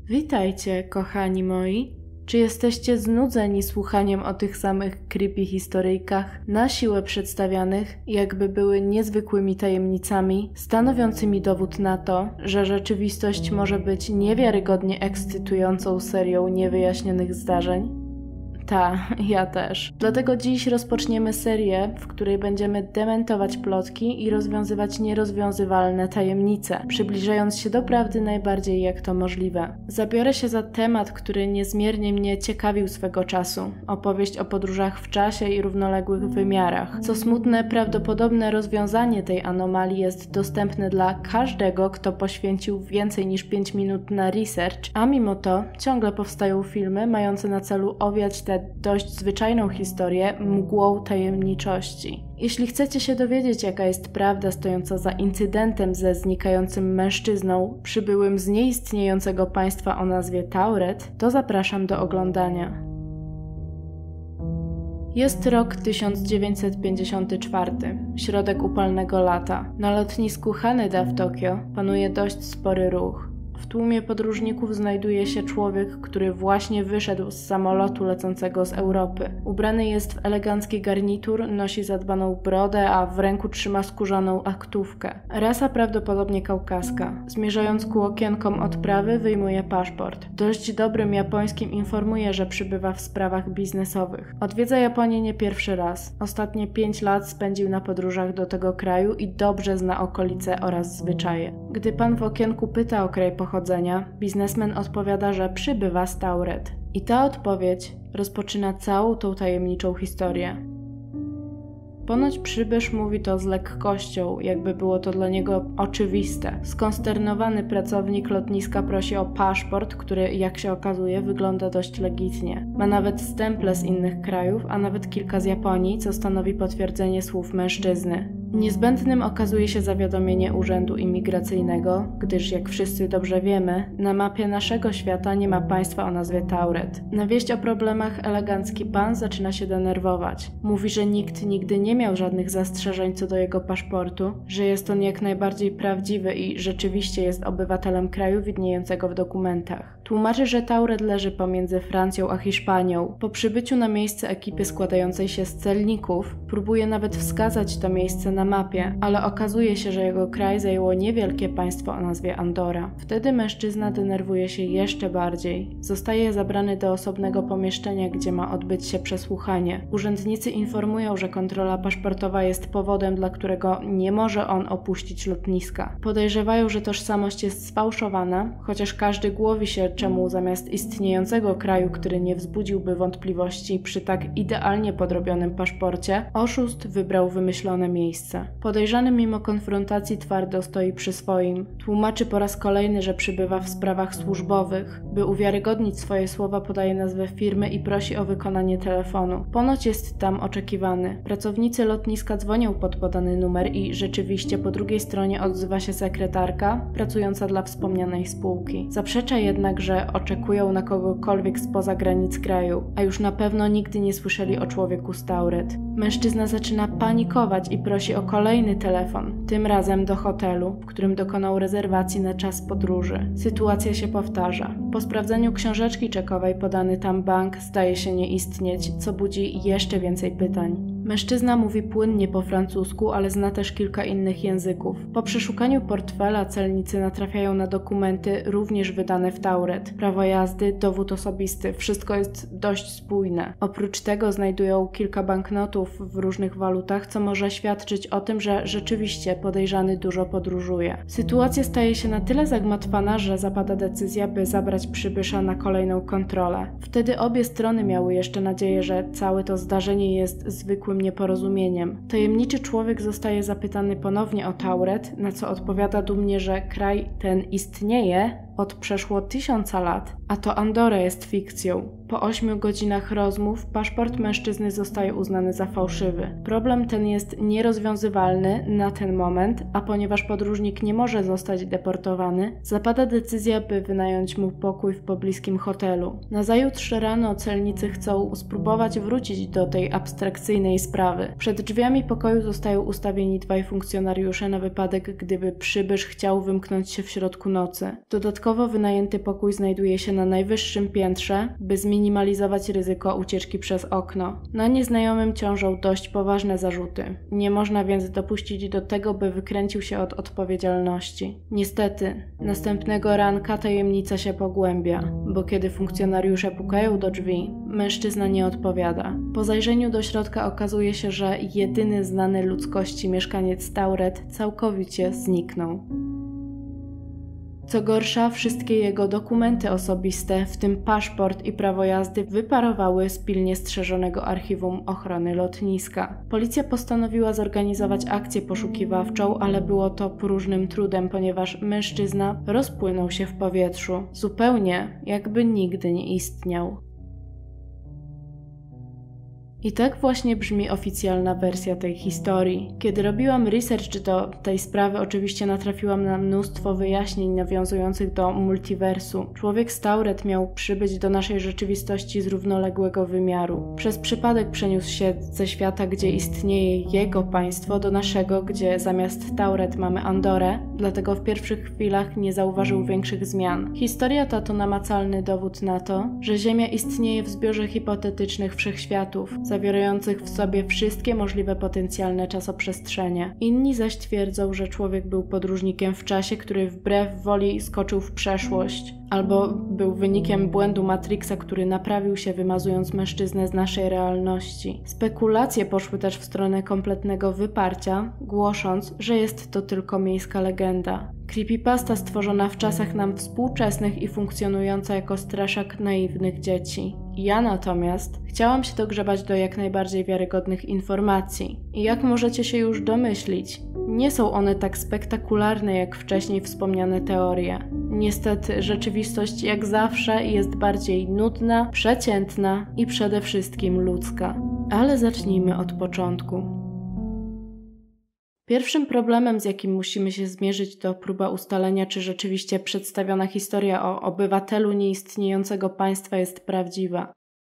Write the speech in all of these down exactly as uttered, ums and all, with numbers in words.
Witajcie, kochani moi. Czy jesteście znudzeni słuchaniem o tych samych creepy historyjkach, na siłę przedstawianych, jakby były niezwykłymi tajemnicami, stanowiącymi dowód na to, że rzeczywistość może być niewiarygodnie ekscytującą serią niewyjaśnionych zdarzeń? Ta, ja też. Dlatego dziś rozpoczniemy serię, w której będziemy dementować plotki i rozwiązywać nierozwiązywalne tajemnice, przybliżając się do prawdy najbardziej jak to możliwe. Zabiorę się za temat, który niezmiernie mnie ciekawił swego czasu. Opowieść o podróżach w czasie i równoległych wymiarach. Co smutne, prawdopodobne rozwiązanie tej anomalii jest dostępne dla każdego, kto poświęcił więcej niż pięć minut na research, a mimo to ciągle powstają filmy mające na celu owiać tę dość zwyczajną historię mgłą tajemniczości. Jeśli chcecie się dowiedzieć, jaka jest prawda stojąca za incydentem ze znikającym mężczyzną przybyłym z nieistniejącego państwa o nazwie Tauret, to zapraszam do oglądania. Jest rok tysiąc dziewięćset pięćdziesiąty czwarty, środek upalnego lata. Na lotnisku Haneda w Tokio panuje dość spory ruch. W tłumie podróżników znajduje się człowiek, który właśnie wyszedł z samolotu lecącego z Europy. Ubrany jest w elegancki garnitur, nosi zadbaną brodę, a w ręku trzyma skórzaną aktówkę. Rasa prawdopodobnie kaukaska. Zmierzając ku okienkom odprawy, wyjmuje paszport. Dość dobrym japońskim informuje, że przybywa w sprawach biznesowych. Odwiedza Japonię nie pierwszy raz. Ostatnie pięć lat spędził na podróżach do tego kraju i dobrze zna okolice oraz zwyczaje. Gdy pan w okienku pyta o kraj pochodzenia, biznesmen odpowiada, że przybywa z Tauret. I ta odpowiedź rozpoczyna całą tą tajemniczą historię. Ponoć przybysz mówi to z lekkością, jakby było to dla niego oczywiste. Skonsternowany pracownik lotniska prosi o paszport, który, jak się okazuje, wygląda dość legitnie. Ma nawet stemple z innych krajów, a nawet kilka z Japonii, co stanowi potwierdzenie słów mężczyzny. Niezbędnym okazuje się zawiadomienie Urzędu Imigracyjnego, gdyż, jak wszyscy dobrze wiemy, na mapie naszego świata nie ma państwa o nazwie Tauret. Na wieść o problemach elegancki pan zaczyna się denerwować. Mówi, że nikt nigdy nie miał żadnych zastrzeżeń co do jego paszportu, że jest on jak najbardziej prawdziwy i rzeczywiście jest obywatelem kraju widniejącego w dokumentach. Tłumaczy, że Tauret leży pomiędzy Francją a Hiszpanią. Po przybyciu na miejsce ekipy składającej się z celników, próbuje nawet wskazać to miejsce na mapie, ale okazuje się, że jego kraj zajęło niewielkie państwo o nazwie Andora. Wtedy mężczyzna denerwuje się jeszcze bardziej. Zostaje zabrany do osobnego pomieszczenia, gdzie ma odbyć się przesłuchanie. Urzędnicy informują, że kontrola paszportowa jest powodem, dla którego nie może on opuścić lotniska. Podejrzewają, że tożsamość jest sfałszowana, chociaż każdy głowi się, czemu zamiast istniejącego kraju, który nie wzbudziłby wątpliwości przy tak idealnie podrobionym paszporcie, oszust wybrał wymyślone miejsce. Podejrzany mimo konfrontacji twardo stoi przy swoim. Tłumaczy po raz kolejny, że przybywa w sprawach służbowych. By uwiarygodnić swoje słowa, podaje nazwę firmy i prosi o wykonanie telefonu. Ponoć jest tam oczekiwany. Pracownicy lotniska dzwonią pod podany numer i rzeczywiście po drugiej stronie odzywa się sekretarka pracująca dla wspomnianej spółki. Zaprzecza jednak, że oczekują na kogokolwiek spoza granic kraju, a już na pewno nigdy nie słyszeli o człowieku z Tauret. Mężczyzna zaczyna panikować i prosi o kolejny telefon, tym razem do hotelu, w którym dokonał rezerwacji na czas podróży. Sytuacja się powtarza. Po sprawdzeniu książeczki czekowej podany tam bank zdaje się nie istnieć, co budzi jeszcze więcej pytań. Mężczyzna mówi płynnie po francusku, ale zna też kilka innych języków. Po przeszukaniu portfela celnicy natrafiają na dokumenty również wydane w Tauret. Prawo jazdy, dowód osobisty, wszystko jest dość spójne. Oprócz tego znajdują kilka banknotów w różnych walutach, co może świadczyć o tym, że rzeczywiście podejrzany dużo podróżuje. Sytuacja staje się na tyle zagmatwana, że zapada decyzja, by zabrać przybysza na kolejną kontrolę. Wtedy obie strony miały jeszcze nadzieję, że całe to zdarzenie jest zwykłym nieporozumieniem. Tajemniczy człowiek zostaje zapytany ponownie o Tauret, na co odpowiada dumnie, że kraj ten istnieje od przeszło tysiąca lat, a to Andora jest fikcją. Po ośmiu godzinach rozmów paszport mężczyzny zostaje uznany za fałszywy. Problem ten jest nierozwiązywalny na ten moment, a ponieważ podróżnik nie może zostać deportowany, zapada decyzja, by wynająć mu pokój w pobliskim hotelu. Nazajutrz rano celnicy chcą spróbować wrócić do tej abstrakcyjnej sprawy. Przed drzwiami pokoju zostają ustawieni dwaj funkcjonariusze na wypadek, gdyby przybysz chciał wymknąć się w środku nocy. Dodatkowo Dodatkowo wynajęty pokój znajduje się na najwyższym piętrze, by zminimalizować ryzyko ucieczki przez okno. Na nieznajomym ciążą dość poważne zarzuty. Nie można więc dopuścić do tego, by wykręcił się od odpowiedzialności. Niestety, następnego ranka tajemnica się pogłębia, bo kiedy funkcjonariusze pukają do drzwi, mężczyzna nie odpowiada. Po zajrzeniu do środka okazuje się, że jedyny znany ludzkości mieszkaniec Tauret całkowicie zniknął. Co gorsza, wszystkie jego dokumenty osobiste, w tym paszport i prawo jazdy, wyparowały z pilnie strzeżonego archiwum ochrony lotniska. Policja postanowiła zorganizować akcję poszukiwawczą, ale było to próżnym trudem, ponieważ mężczyzna rozpłynął się w powietrzu, zupełnie jakby nigdy nie istniał. I tak właśnie brzmi oficjalna wersja tej historii. Kiedy robiłam research do tej sprawy, oczywiście natrafiłam na mnóstwo wyjaśnień nawiązujących do multiversu. Człowiek z Tauret miał przybyć do naszej rzeczywistości z równoległego wymiaru. Przez przypadek przeniósł się ze świata, gdzie istnieje jego państwo, do naszego, gdzie zamiast Tauret mamy Andorę, dlatego w pierwszych chwilach nie zauważył większych zmian. Historia ta to namacalny dowód na to, że Ziemia istnieje w zbiorze hipotetycznych wszechświatów, zawierających w sobie wszystkie możliwe potencjalne czasoprzestrzenie. Inni zaś twierdzą, że człowiek był podróżnikiem w czasie, który wbrew woli skoczył w przeszłość, albo był wynikiem błędu Matrixa, który naprawił się, wymazując mężczyznę z naszej realności. Spekulacje poszły też w stronę kompletnego wyparcia, głosząc, że jest to tylko miejska legenda. Creepypasta stworzona w czasach nam współczesnych i funkcjonująca jako straszak naiwnych dzieci. Ja natomiast chciałam się dogrzebać do jak najbardziej wiarygodnych informacji. I jak możecie się już domyślić, nie są one tak spektakularne jak wcześniej wspomniane teorie. Niestety rzeczywistość jak zawsze jest bardziej nudna, przeciętna i przede wszystkim ludzka. Ale zacznijmy od początku. Pierwszym problemem, z jakim musimy się zmierzyć, to próba ustalenia, czy rzeczywiście przedstawiona historia o obywatelu nieistniejącego państwa jest prawdziwa.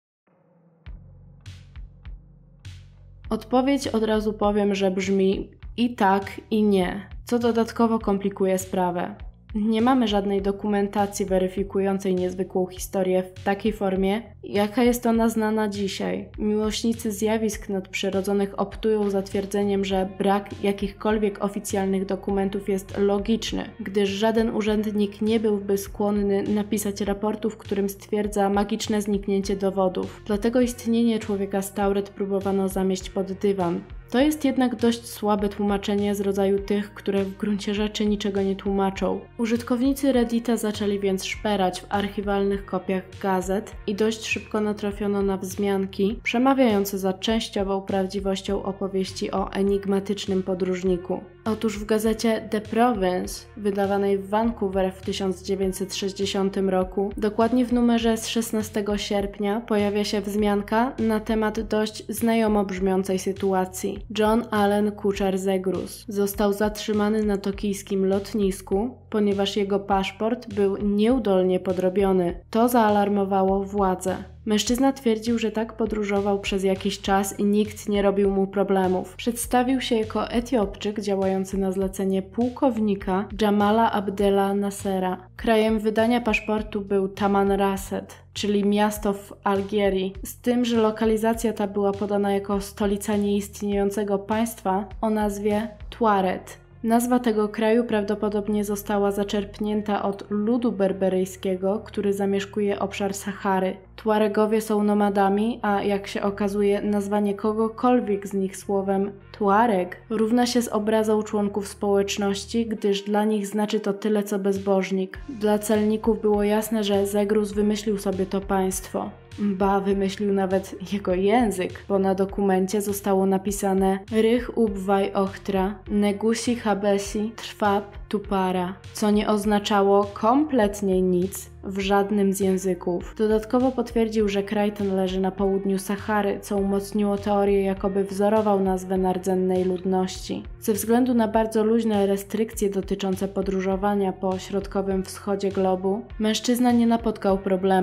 Odpowiedź od razu powiem, że brzmi i tak, i nie, co dodatkowo komplikuje sprawę. Nie mamy żadnej dokumentacji weryfikującej niezwykłą historię w takiej formie, jaka jest ona znana dzisiaj. Miłośnicy zjawisk nadprzyrodzonych optują za twierdzeniem, że brak jakichkolwiek oficjalnych dokumentów jest logiczny, gdyż żaden urzędnik nie byłby skłonny napisać raportu, w którym stwierdza magiczne zniknięcie dowodów. Dlatego istnienie człowieka z Tauret próbowano zamieść pod dywan. To jest jednak dość słabe tłumaczenie z rodzaju tych, które w gruncie rzeczy niczego nie tłumaczą. Użytkownicy Reddita zaczęli więc szperać w archiwalnych kopiach gazet i dość szybko natrafiono na wzmianki przemawiające za częściową prawdziwością opowieści o enigmatycznym podróżniku. Otóż w gazecie The Province, wydawanej w Vancouver w tysiąc dziewięćset sześćdziesiątym roku, dokładnie w numerze z szesnastego sierpnia pojawia się wzmianka na temat dość znajomo brzmiącej sytuacji. John Allen Kuchar-Zegrus został zatrzymany na tokijskim lotnisku, ponieważ jego paszport był nieudolnie podrobiony. To zaalarmowało władze. Mężczyzna twierdził, że tak podróżował przez jakiś czas i nikt nie robił mu problemów. Przedstawił się jako Etiopczyk działający na zlecenie pułkownika Jamala Abdela Nassera. Krajem wydania paszportu był Tamanrasset, czyli miasto w Algierii, z tym, że lokalizacja ta była podana jako stolica nieistniejącego państwa o nazwie Tuaret. Nazwa tego kraju prawdopodobnie została zaczerpnięta od ludu berberyjskiego, który zamieszkuje obszar Sahary. Tuaregowie są nomadami, a jak się okazuje, nazwanie kogokolwiek z nich słowem Tuareg równa się z obrazą członków społeczności, gdyż dla nich znaczy to tyle co bezbożnik. Dla celników było jasne, że Zegrus wymyślił sobie to państwo. Ba, wymyślił nawet jego język, bo na dokumencie zostało napisane Rych ubwaj ochtra, negusi habesi, trwab tupara, co nie oznaczało kompletnie nic w żadnym z języków. Dodatkowo potwierdził, że kraj ten leży na południu Sahary, co umocniło teorię, jakoby wzorował nazwę na rdzennej ludności. Ze względu na bardzo luźne restrykcje dotyczące podróżowania po środkowym wschodzie globu, mężczyzna nie napotkał problemów.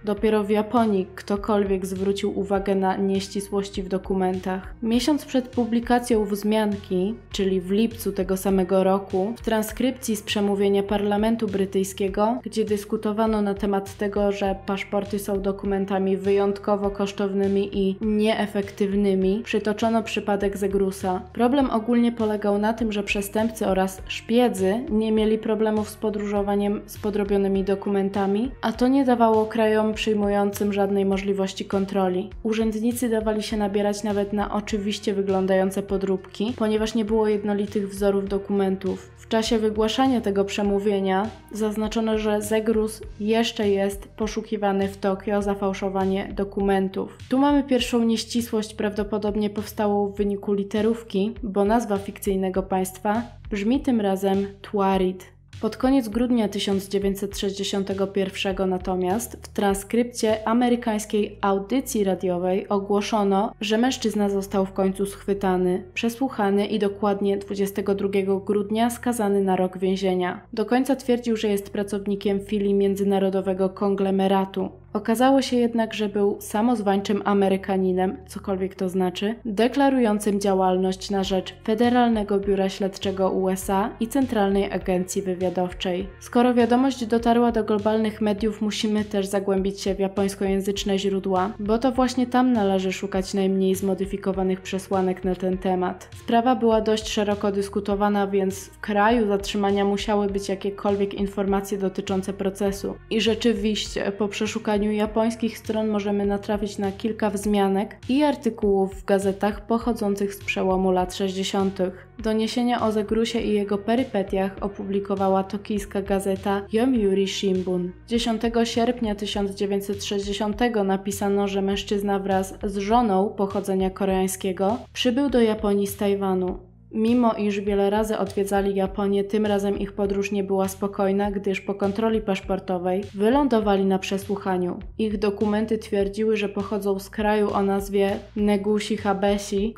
Dopiero w Japonii ktokolwiek zwrócił uwagę na nieścisłości w dokumentach. Miesiąc przed publikacją wzmianki, czyli w lipcu tego samego roku, w transkrypcji z przemówienia parlamentu brytyjskiego, gdzie dyskutowano na temat tego, że paszporty są dokumentami wyjątkowo kosztownymi i nieefektywnymi, przytoczono przypadek Zegrusa. Problem ogólnie polegał na tym, że przestępcy oraz szpiedzy nie mieli problemów z podróżowaniem z podrobionymi dokumentami, a to nie dawało krajom przyjmującym żadnej możliwości kontroli. Urzędnicy dawali się nabierać nawet na oczywiście wyglądające podróbki, ponieważ nie było jednolitych wzorów dokumentów. W czasie wygłaszania tego przemówienia zaznaczono, że Zegrus jeszcze jest poszukiwany w Tokio za fałszowanie dokumentów. Tu mamy pierwszą nieścisłość, prawdopodobnie powstałą w wyniku literówki, bo nazwa fikcyjnego państwa brzmi tym razem Tuarit. Pod koniec grudnia tysiąc dziewięćset sześćdziesiątego pierwszego natomiast w transkrypcie amerykańskiej audycji radiowej ogłoszono, że mężczyzna został w końcu schwytany, przesłuchany i dokładnie dwudziestego drugiego grudnia skazany na rok więzienia. Do końca twierdził, że jest pracownikiem filii międzynarodowego konglomeratu. Okazało się jednak, że był samozwańczym Amerykaninem, cokolwiek to znaczy, deklarującym działalność na rzecz Federalnego Biura Śledczego U S A i Centralnej Agencji Wywiadowczej. Skoro wiadomość dotarła do globalnych mediów, musimy też zagłębić się w japońskojęzyczne źródła, bo to właśnie tam należy szukać najmniej zmodyfikowanych przesłanek na ten temat. Sprawa była dość szeroko dyskutowana, więc w kraju zatrzymania musiały być jakiekolwiek informacje dotyczące procesu. I rzeczywiście, po przeszukaniu japońskich stron możemy natrafić na kilka wzmianek i artykułów w gazetach pochodzących z przełomu lat sześćdziesiątych. Doniesienia o Zegrusie i jego perypetiach opublikowała tokijska gazeta Yomiuri Shimbun. dziesiątego sierpnia tysiąc dziewięćset sześćdziesiątego napisano, że mężczyzna wraz z żoną pochodzenia koreańskiego przybył do Japonii z Tajwanu. Mimo iż wiele razy odwiedzali Japonię, tym razem ich podróż nie była spokojna, gdyż po kontroli paszportowej wylądowali na przesłuchaniu. Ich dokumenty twierdziły, że pochodzą z kraju o nazwie Negushi Habeshi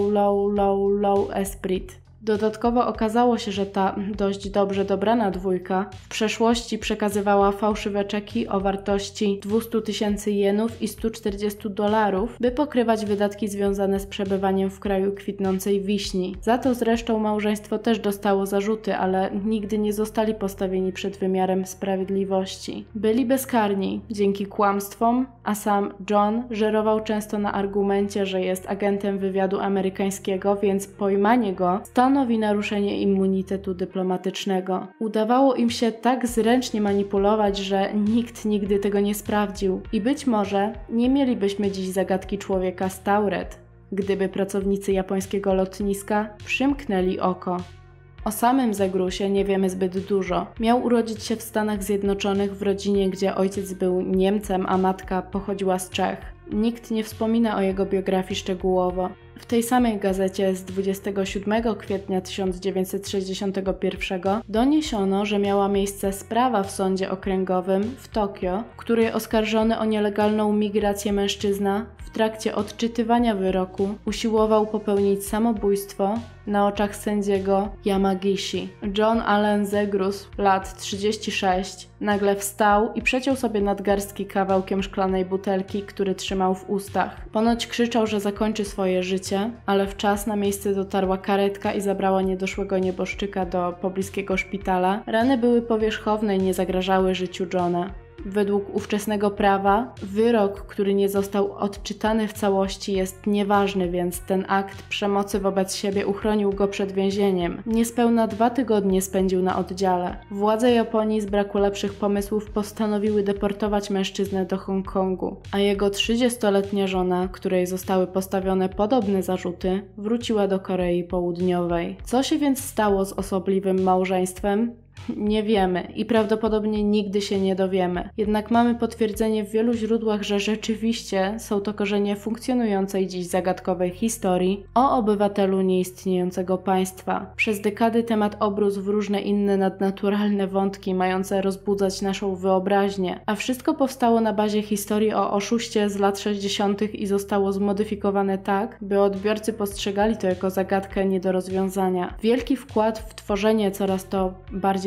Kowloon Esprit. Dodatkowo okazało się, że ta dość dobrze dobrana dwójka w przeszłości przekazywała fałszywe czeki o wartości dwieście tysięcy jenów i sto czterdzieści dolarów, by pokrywać wydatki związane z przebywaniem w kraju kwitnącej wiśni. Za to zresztą małżeństwo też dostało zarzuty, ale nigdy nie zostali postawieni przed wymiarem sprawiedliwości. Byli bezkarni dzięki kłamstwom, a sam John żerował często na argumencie, że jest agentem wywiadu amerykańskiego, więc pojmanie go stanowi naruszenie immunitetu dyplomatycznego. Udawało im się tak zręcznie manipulować, że nikt nigdy tego nie sprawdził. I być może nie mielibyśmy dziś zagadki człowieka z Tauret, gdyby pracownicy japońskiego lotniska przymknęli oko. O samym Zegrusie nie wiemy zbyt dużo. Miał urodzić się w Stanach Zjednoczonych w rodzinie, gdzie ojciec był Niemcem, a matka pochodziła z Czech. Nikt nie wspomina o jego biografii szczegółowo. W tej samej gazecie z dwudziestego siódmego kwietnia tysiąc dziewięćset sześćdziesiątego pierwszego doniesiono, że miała miejsce sprawa w sądzie okręgowym w Tokio, w której oskarżony o nielegalną migrację mężczyzna w trakcie odczytywania wyroku usiłował popełnić samobójstwo na oczach sędziego Yamagishi. John Allen Zegrus, lat trzydzieści sześć, nagle wstał i przeciął sobie nadgarstki kawałkiem szklanej butelki, który trzymał w ustach. Ponoć krzyczał, że zakończy swoje życie, ale w czas na miejsce dotarła karetka i zabrała niedoszłego nieboszczyka do pobliskiego szpitala. Rany były powierzchowne i nie zagrażały życiu Johna. Według ówczesnego prawa wyrok, który nie został odczytany w całości, jest nieważny, więc ten akt przemocy wobec siebie uchronił go przed więzieniem. Niespełna dwa tygodnie spędził na oddziale. Władze Japonii z braku lepszych pomysłów postanowiły deportować mężczyznę do Hongkongu, a jego trzydziestoletnia żona, której zostały postawione podobne zarzuty, wróciła do Korei Południowej. Co się więc stało z osobliwym małżeństwem? Nie wiemy i prawdopodobnie nigdy się nie dowiemy. Jednak mamy potwierdzenie w wielu źródłach, że rzeczywiście są to korzenie funkcjonującej dziś zagadkowej historii o obywatelu nieistniejącego państwa. Przez dekady temat obrósł w różne inne nadnaturalne wątki mające rozbudzać naszą wyobraźnię, a wszystko powstało na bazie historii o oszuście z lat sześćdziesiątych i zostało zmodyfikowane tak, by odbiorcy postrzegali to jako zagadkę nie do rozwiązania. Wielki wkład w tworzenie coraz to bardziej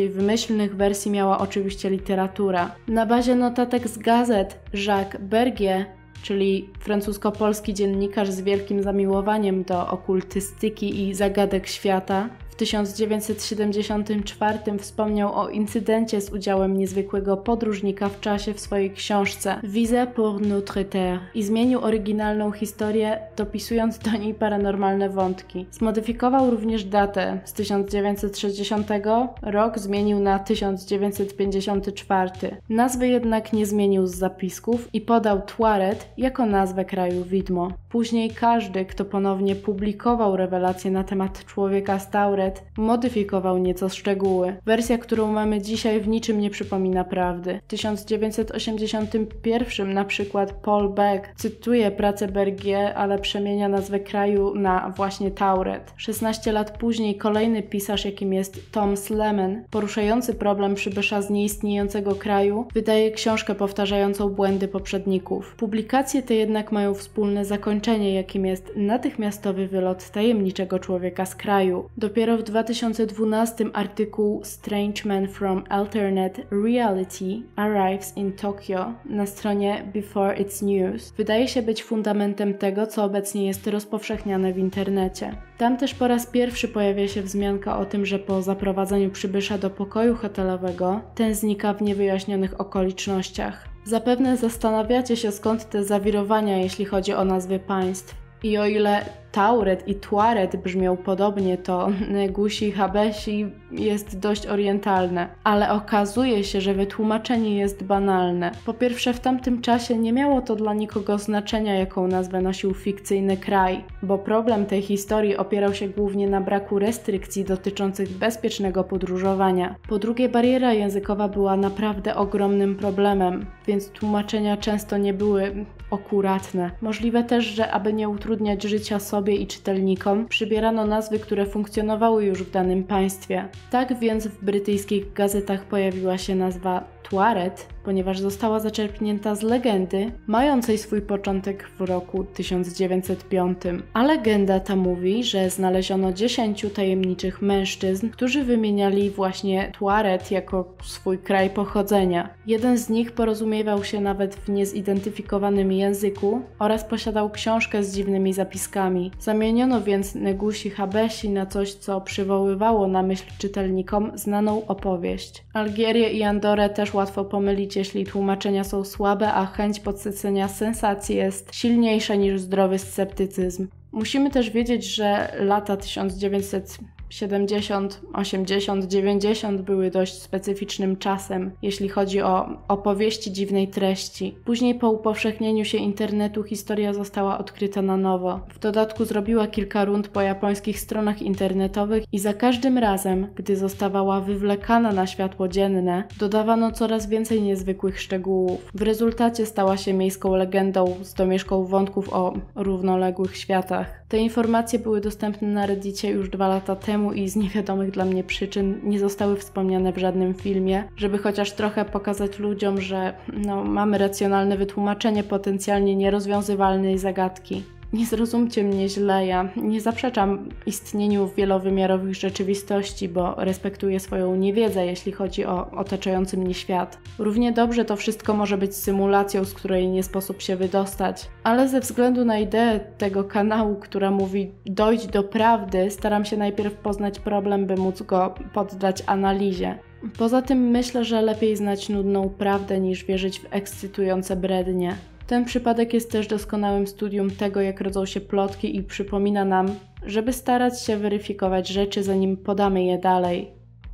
najbardziej wymyślnych wersji miała oczywiście literatura. Na bazie notatek z gazet Jacques Bergier, czyli francusko-polski dziennikarz z wielkim zamiłowaniem do okultystyki i zagadek świata, w tysiąc dziewięćset siedemdziesiątym czwartym wspomniał o incydencie z udziałem niezwykłego podróżnika w czasie w swojej książce Visa pour notre terre i zmienił oryginalną historię, dopisując do niej paranormalne wątki. Zmodyfikował również datę z tysiąc dziewięćset sześćdziesiątego, rok zmienił na tysiąc dziewięćset pięćdziesiąty czwarty. Nazwy jednak nie zmienił z zapisków i podał Tuaret jako nazwę kraju widmo. Później każdy, kto ponownie publikował rewelacje na temat człowieka z Tauret, modyfikował nieco szczegóły. Wersja, którą mamy dzisiaj, w niczym nie przypomina prawdy. W tysiąc dziewięćset osiemdziesiątym pierwszym na przykład Paul Beck cytuje pracę Bergier, ale przemienia nazwę kraju na właśnie Tauret. szesnaście lat później kolejny pisarz, jakim jest Tom Slemen, poruszający problem przybysza z nieistniejącego kraju, wydaje książkę powtarzającą błędy poprzedników. Publikacje te jednak mają wspólne zakończenie, jakim jest natychmiastowy wylot tajemniczego człowieka z kraju. Dopiero w dwa tysiące dwunastym artykuł Strange Man from Alternate Reality Arrives in Tokyo na stronie Before It's News wydaje się być fundamentem tego, co obecnie jest rozpowszechniane w internecie. Tam też po raz pierwszy pojawia się wzmianka o tym, że po zaprowadzeniu przybysza do pokoju hotelowego ten znika w niewyjaśnionych okolicznościach. Zapewne zastanawiacie się, skąd te zawirowania, jeśli chodzi o nazwy państw. I o ile Tauret i Tuaret brzmią podobnie, to Negusi Habesi jest dość orientalne. Ale okazuje się, że wytłumaczenie jest banalne. Po pierwsze, w tamtym czasie nie miało to dla nikogo znaczenia, jaką nazwę nosił fikcyjny kraj, bo problem tej historii opierał się głównie na braku restrykcji dotyczących bezpiecznego podróżowania. Po drugie, bariera językowa była naprawdę ogromnym problemem, więc tłumaczenia często nie były akuratne. Możliwe też, że aby nie utrudniać życia sobie i czytelnikom, przybierano nazwy, które funkcjonowały już w danym państwie. Tak więc w brytyjskich gazetach pojawiła się nazwa Tuaret, ponieważ została zaczerpnięta z legendy, mającej swój początek w roku tysiąc dziewięćset piątym. A legenda ta mówi, że znaleziono dziesięciu tajemniczych mężczyzn, którzy wymieniali właśnie Tuaret jako swój kraj pochodzenia. Jeden z nich porozumiewał się nawet w niezidentyfikowanym języku oraz posiadał książkę z dziwnymi zapiskami. Zamieniono więc Negusi Habesi na coś, co przywoływało na myśl czytelnikom znaną opowieść. Algierię i Andorę też łatwo pomylić, jeśli tłumaczenia są słabe, a chęć podsycenia sensacji jest silniejsza niż zdrowy sceptycyzm. Musimy też wiedzieć, że lata tysiąc dziewięćset siedemdziesiąt, osiemdziesiąt, dziewięćdziesiąt były dość specyficznym czasem, jeśli chodzi o opowieści dziwnej treści. Później po upowszechnieniu się internetu historia została odkryta na nowo. W dodatku zrobiła kilka rund po japońskich stronach internetowych i za każdym razem, gdy zostawała wywlekana na światło dzienne, dodawano coraz więcej niezwykłych szczegółów. W rezultacie stała się miejską legendą z domieszką wątków o równoległych światach. Te informacje były dostępne na Reddicie już dwa lata temu i z niewiadomych dla mnie przyczyn nie zostały wspomniane w żadnym filmie, żeby chociaż trochę pokazać ludziom, że no, mamy racjonalne wytłumaczenie potencjalnie nierozwiązywalnej zagadki. Nie zrozumcie mnie źle, ja nie zaprzeczam istnieniu wielowymiarowych rzeczywistości, bo respektuję swoją niewiedzę, jeśli chodzi o otaczający mnie świat. Równie dobrze to wszystko może być symulacją, z której nie sposób się wydostać, ale ze względu na ideę tego kanału, która mówi dojdź do prawdy, staram się najpierw poznać problem, by móc go poddać analizie. Poza tym myślę, że lepiej znać nudną prawdę niż wierzyć w ekscytujące brednie. Ten przypadek jest też doskonałym studium tego, jak rodzą się plotki i przypomina nam, żeby starać się weryfikować rzeczy, zanim podamy je dalej.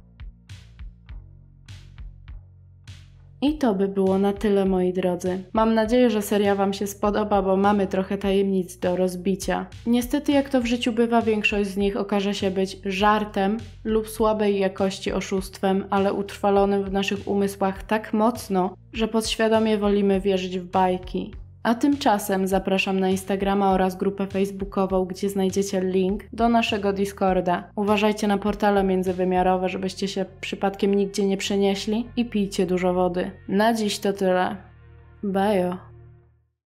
I to by było na tyle, moi drodzy. Mam nadzieję, że seria Wam się spodoba, bo mamy trochę tajemnic do rozbicia. Niestety, jak to w życiu bywa, większość z nich okaże się być żartem lub słabej jakości oszustwem, ale utrwalonym w naszych umysłach tak mocno, że podświadomie wolimy wierzyć w bajki. A tymczasem zapraszam na Instagrama oraz grupę facebookową, gdzie znajdziecie link do naszego Discorda. Uważajcie na portale międzywymiarowe, żebyście się przypadkiem nigdzie nie przenieśli i pijcie dużo wody. Na dziś to tyle. Bajo!